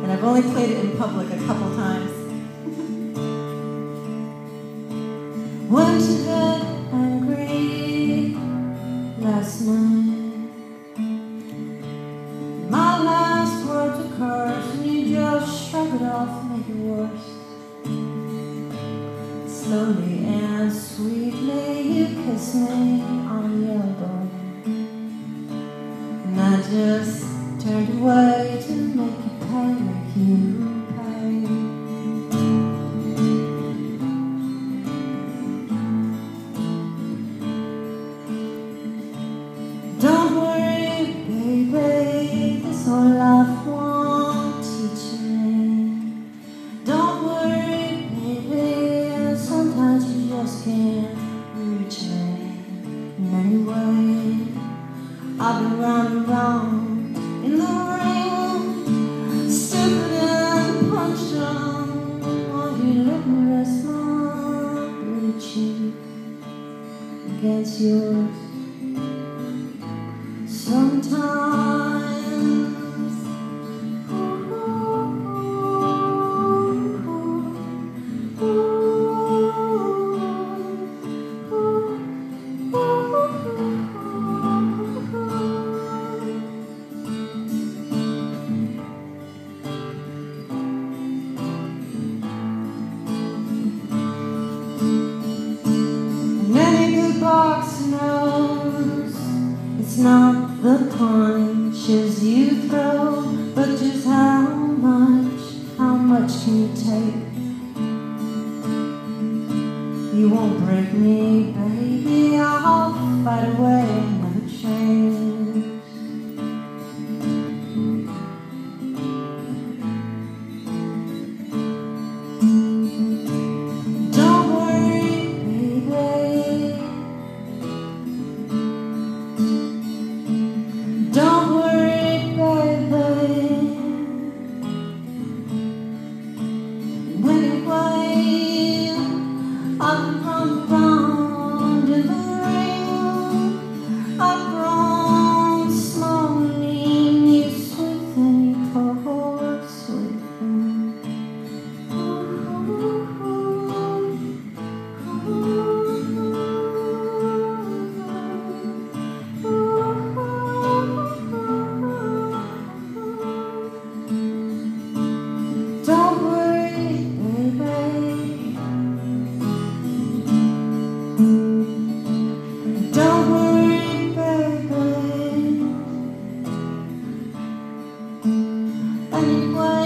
and I've only played it in public a couple times. Went to bed angry last night. My last words are curse, and you just shrug it off and make it worse. Slowly and sweetly you kiss me on the elbow, and I just turned away to make you pay, make you pay. Don't worry, baby, this whole life won't teach me. Don't worry, baby, sometimes you just can't reach me. In any way, I've been round and round in the ring, stupid and punched on. Won't you let me rest my pretty cheek against yours? Sometimes many good box knows it's not the punches you throw, but just how much can you take? You won't break me, baby, I'll fight away and never change. Don't worry, baby. Don't worry, baby. Anyway, I've run round in the ring. I've grown small and lean. You sweet thing, poor sweet thing. Don't worry, baby. Don't worry, baby. Anyway.